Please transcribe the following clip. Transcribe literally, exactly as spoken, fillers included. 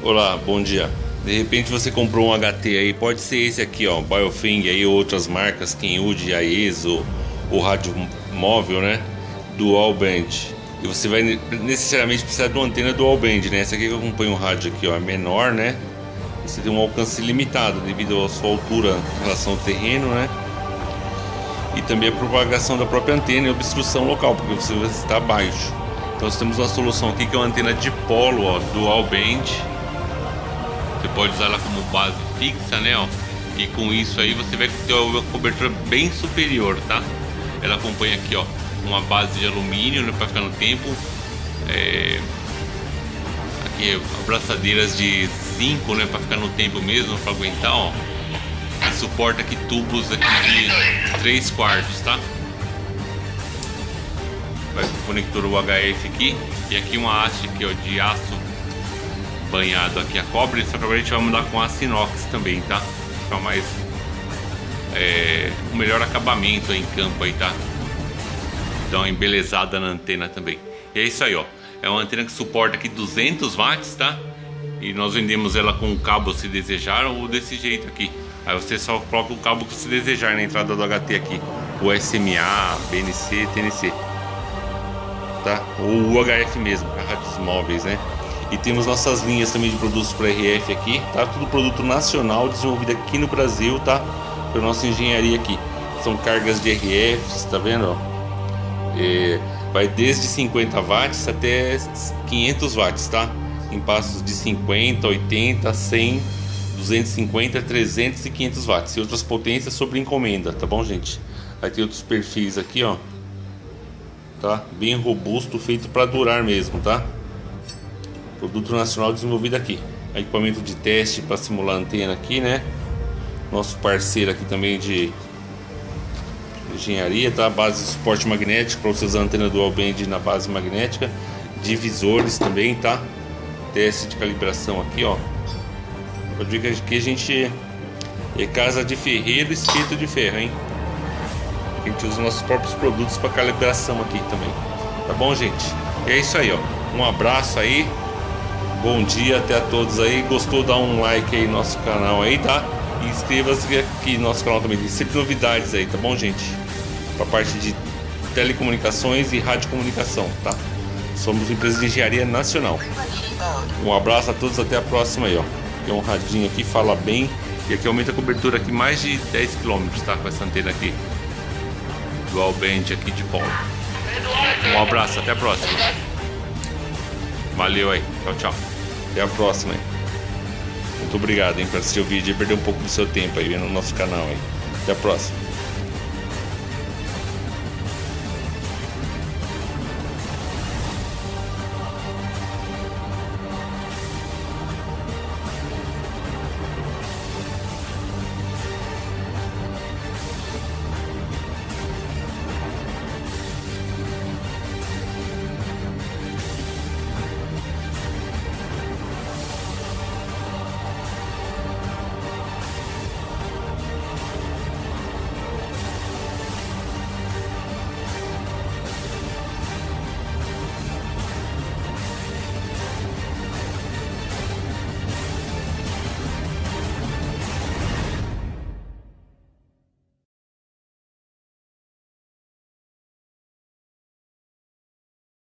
Olá, bom dia. De repente você comprou um H T aí, pode ser esse aqui, ó, Biofing aí, outras marcas, Kenwood, Aeso, o rádio móvel, né? Dual Band. E você vai necessariamente precisar de uma antena Dual Band, né? Essa aqui que acompanha o rádio aqui, ó, é menor, né? Você tem um alcance limitado devido à sua altura em relação ao terreno, né? E também a propagação da própria antena e obstrução local, porque você vai estar abaixo. Então nós temos uma solução aqui que é uma antena de polo, ó, Dual Band. Você pode usar ela como base fixa, né, ó. E com isso aí você vai ter uma cobertura bem superior, tá? Ela acompanha aqui, ó, uma base de alumínio, né, para ficar no tempo. É... Aqui abraçadeiras de zinco, né, para ficar no tempo mesmo, para aguentar, ó. E suporta aqui tubos aqui de três quartos, tá? Vai com o conector U H F aqui e aqui uma haste aqui, ó, de aço banhado aqui a cobre, só que agora a gente vai mudar com aço inox também, tá? Ficar mais é, um melhor acabamento aí em campo aí, tá? Dá uma embelezada na antena também. E é isso aí, ó. É uma antena que suporta aqui duzentos watts, tá? E nós vendemos ela com o cabo se desejar ou desse jeito aqui. Aí você só coloca o cabo que se desejar na entrada do H T aqui, o S M A, B N C, T N C, tá? Ou o U H F mesmo, para rádios móveis, né? E temos nossas linhas também de produtos para R F aqui, tá? Tudo produto nacional desenvolvido aqui no Brasil, tá? Pela nossa engenharia aqui. São cargas de R Fs, tá vendo? Ó? É, vai desde cinquenta watts até quinhentos watts, tá? Em passos de cinquenta, oitenta, cem, duzentos e cinquenta, trezentos e quinhentos watts. E outras potências sobre encomenda, tá bom, gente? Aí tem outros perfis aqui, ó. Tá? Bem robusto, feito para durar mesmo, tá? Produto nacional desenvolvido aqui. Equipamento de teste para simular a antena aqui, né? Nosso parceiro aqui também de engenharia, tá? Base de suporte magnético para você usar a antena Dual Band na base magnética. Divisores também, tá? Teste de calibração aqui, ó. Pode ver que aqui a gente é casa de ferreiro, espeto de ferro, hein? A gente usa nossos próprios produtos para calibração aqui também. Tá bom, gente? E é isso aí, ó. Um abraço aí. Bom dia até a todos aí. Gostou? Dá um like aí no nosso canal aí, tá? E inscreva-se aqui no nosso canal também. Tem sempre novidades aí, tá bom, gente? Pra parte de telecomunicações e radiocomunicação, tá? Somos uma empresa de engenharia nacional. Um abraço a todos, até a próxima aí, ó. Tem um radinho aqui, fala bem. E aqui aumenta a cobertura aqui mais de dez quilômetros, tá? Com essa antena aqui Dual Band aqui de polo. Um abraço, até a próxima. Valeu aí, tchau, tchau. Até a próxima aí. Muito obrigado, hein, por assistir o vídeo e perder um pouco do seu tempo aí no nosso canal aí. Até a próxima.